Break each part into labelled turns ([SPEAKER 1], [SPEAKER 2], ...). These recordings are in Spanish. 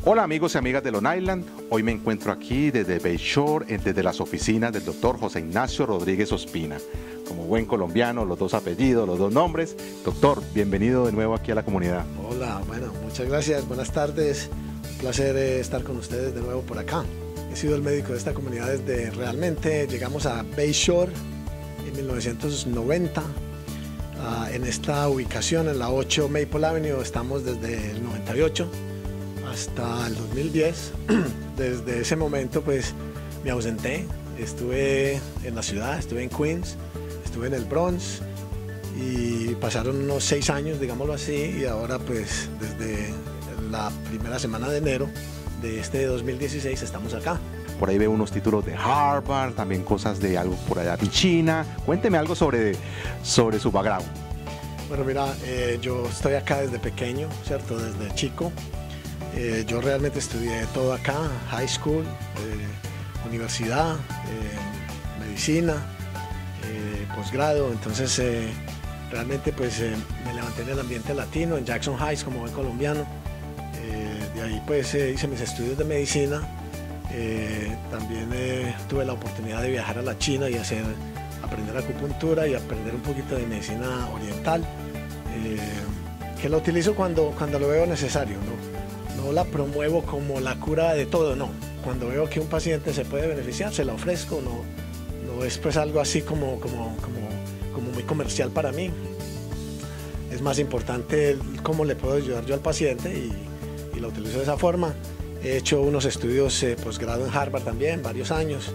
[SPEAKER 1] Hola amigos y amigas de Long Island, hoy me encuentro aquí desde Bayshore, desde las oficinas del doctor José Ignacio Rodríguez Ospina. Como buen colombiano, los dos apellidos, los dos nombres. Doctor, bienvenido de nuevo aquí a la comunidad.
[SPEAKER 2] Hola, bueno, muchas gracias, buenas tardes. Un placer estar con ustedes de nuevo por acá. He sido el médico de esta comunidad desde realmente llegamos a Bayshore en 1990. En esta ubicación, en la 8 Maple Avenue, estamos desde el 98 hasta el 2010. Desde ese momento pues me ausenté, estuve en la ciudad, estuve en Queens, estuve en el Bronx y pasaron unos 6 años, digámoslo así, y ahora pues desde la primera semana de enero de este 2016 estamos acá.
[SPEAKER 1] Por ahí veo unos títulos de Harvard, también cosas de algo por allá de China. Cuénteme algo sobre su background.
[SPEAKER 2] Bueno, mira, yo estoy acá desde pequeño, ¿cierto? Desde chico. Yo realmente estudié todo acá, high school, universidad, medicina, posgrado. Entonces, realmente pues me levanté en el ambiente latino, en Jackson Heights como buen colombiano. De ahí pues hice mis estudios de medicina. También tuve la oportunidad de viajar a la China y aprender acupuntura y aprender un poquito de medicina oriental, que lo utilizo cuando lo veo necesario, no la promuevo como la cura de todo, no. Cuando veo que un paciente se puede beneficiar, se la ofrezco, no es pues algo así como muy comercial para mí. Es más importante cómo le puedo ayudar yo al paciente y lo utilizo de esa forma. He hecho unos estudios posgrado en Harvard también, varios años.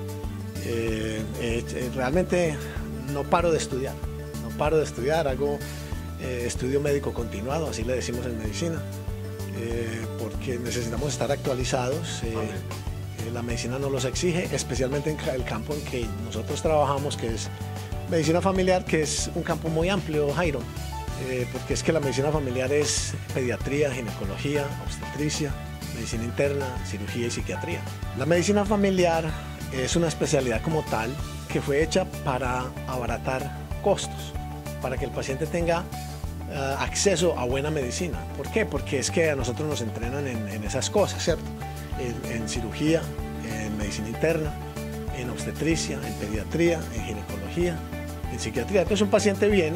[SPEAKER 2] Realmente no paro de estudiar, hago estudio médico continuado, así le decimos en medicina, porque necesitamos estar actualizados. La medicina nos los exige, especialmente en el campo en que nosotros trabajamos, que es medicina familiar, que es un campo muy amplio, Jairo, porque es que la medicina familiar es pediatría, ginecología, obstetricia, medicina interna, cirugía y psiquiatría. La medicina familiar es una especialidad como tal que fue hecha para abaratar costos, para que el paciente tenga acceso a buena medicina. ¿Por qué? Porque es que a nosotros nos entrenan en esas cosas, ¿cierto? En cirugía, en medicina interna, en obstetricia, en pediatría, en ginecología, en psiquiatría. Entonces un paciente viene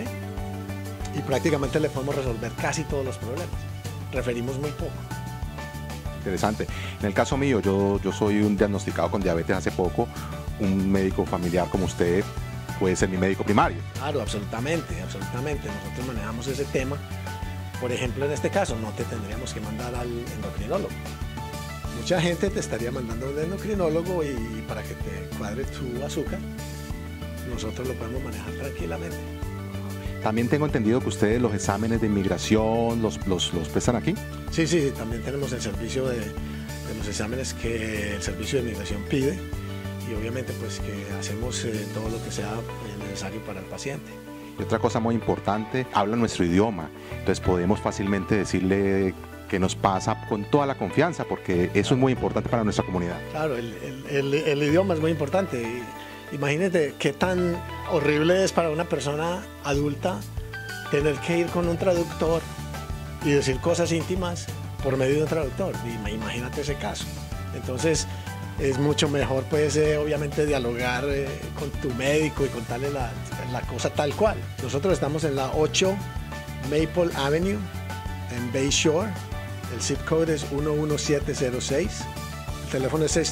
[SPEAKER 2] y prácticamente le podemos resolver casi todos los problemas. Referimos muy poco.
[SPEAKER 1] Interesante. En el caso mío, yo soy un diagnosticado con diabetes hace poco. Un médico familiar como usted puede ser mi médico primario.
[SPEAKER 2] Claro, absolutamente. Nosotros manejamos ese tema. Por ejemplo, en este caso, no te tendríamos que mandar al endocrinólogo. Mucha gente te estaría mandando a un endocrinólogo y para que te cuadre tu azúcar, nosotros lo podemos manejar tranquilamente.
[SPEAKER 1] También tengo entendido que ustedes los exámenes de inmigración los prestan aquí.
[SPEAKER 2] Sí, también tenemos el servicio de los exámenes que el servicio de inmigración pide y obviamente pues que hacemos todo lo que sea necesario para el paciente.
[SPEAKER 1] Y otra cosa muy importante, habla nuestro idioma, entonces podemos fácilmente decirle qué nos pasa con toda la confianza, porque eso es muy importante para nuestra comunidad.
[SPEAKER 2] Claro, el idioma es muy importante. Imagínate qué tan horrible es para una persona adulta tener que ir con un traductor y decir cosas íntimas por medio de un traductor. Imagínate ese caso. Entonces es mucho mejor pues obviamente dialogar con tu médico y contarle la cosa tal cual. Nosotros estamos en la 8 Maple Avenue en Bayshore. El zip code es 11706. El teléfono es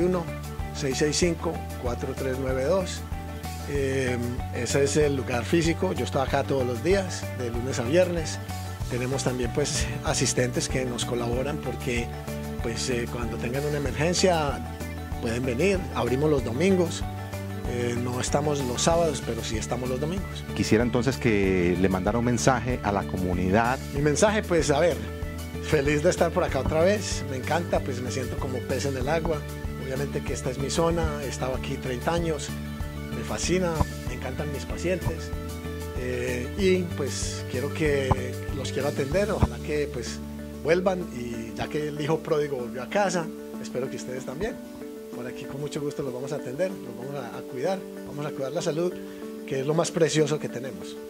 [SPEAKER 2] 631-665-4392. Ese es el lugar físico. Yo estoy acá todos los días, de lunes a viernes. Tenemos también pues asistentes que nos colaboran porque pues cuando tengan una emergencia pueden venir. Abrimos los domingos. No estamos los sábados, pero sí estamos los domingos.
[SPEAKER 1] Quisiera entonces que le mandara un mensaje a la comunidad.
[SPEAKER 2] Mi mensaje, pues a ver, feliz de estar por acá otra vez. Me encanta, pues me siento como pez en el agua. Obviamente que esta es mi zona, he estado aquí 30 años, me fascina, me encantan mis pacientes y pues los quiero atender, ojalá que pues vuelvan y ya que el hijo pródigo volvió a casa, espero que ustedes también. Por aquí con mucho gusto los vamos a atender, los vamos a cuidar la salud, que es lo más precioso que tenemos.